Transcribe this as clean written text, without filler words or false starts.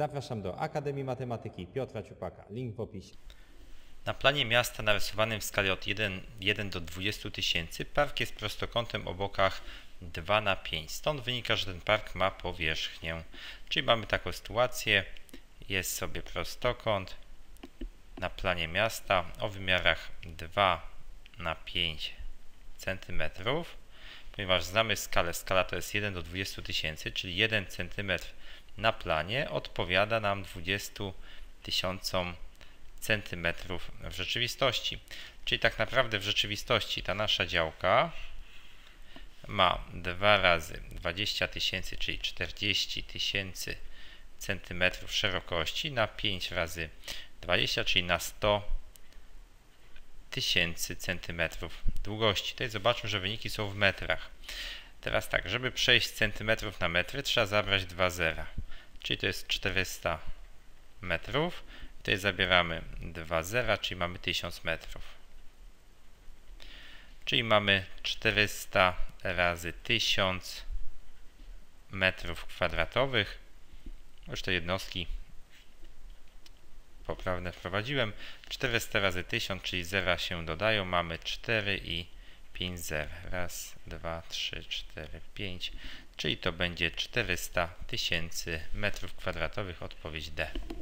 Zapraszam do Akademii Matematyki Piotra Ciupaka. Link w opisie. Na planie miasta narysowanym w skali od 1 do 20 000 park jest prostokątem o bokach 2×5. Stąd wynika, że ten park ma powierzchnię. Czyli mamy taką sytuację. Jest sobie prostokąt na planie miasta o wymiarach 2×5 cm. Ponieważ znamy skalę, skala to jest 1 do 20 000, czyli 1 cm na planie odpowiada nam 20 000 centymetrów w rzeczywistości. Czyli tak naprawdę w rzeczywistości ta nasza działka ma 2 razy 20 000, czyli 40 000 centymetrów szerokości na 5 razy 20, czyli na 100 000 centymetrów długości. Tutaj zobaczmy, że wyniki są w metrach. Teraz tak, żeby przejść z centymetrów na metry, trzeba zabrać 2 zera. Czyli to jest 400 metrów. Tutaj zabieramy 2 zera, czyli mamy 1000 metrów. Czyli mamy 400 razy 1000 metrów kwadratowych. Już te jednostki poprawne wprowadziłem. 400 razy 1000, czyli zera się dodają. Mamy 4 i 5 zer. Raz, 2, 3, 4, 5. Czyli to będzie 400 000 metrów kwadratowych. Odpowiedź D.